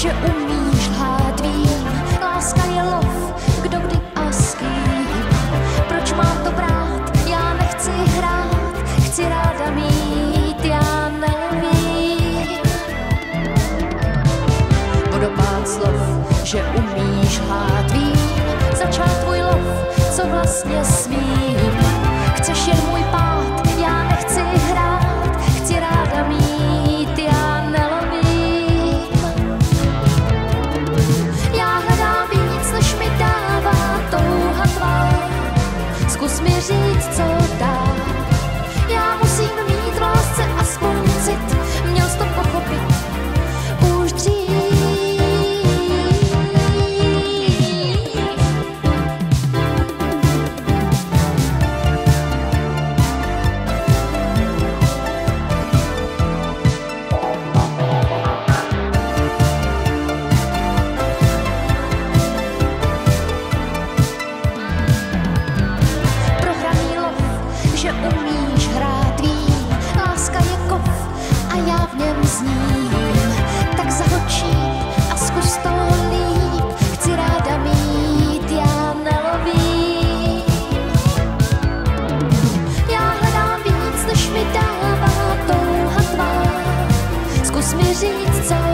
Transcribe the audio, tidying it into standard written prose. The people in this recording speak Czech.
že umíš lhát, vím. Láska je lov, kdo kdy a s kým. Proč mám to brát? Já nechci hrát, chci ráda mít, já nevím. Vodopád slov, že umíš lhát, vím. Začát tvůj lov, co vlastně smím. Chceš jen můj pád, já nechci hrát, chci ráda mít, já nelovím. Já hledám víc, než mi dává touha tvá. Zkus mi říct, co dá. Já musím mít v lásce aspoň cit, měl jsi to pochopit už dřív. Že umíš hrát, vím, láska je kov a já v něm zním. Tak zahočí a zkus to líp, chci ráda mít, já nelovím. Já hledám víc, než mi dává touha tvá. Zkus mi říct, co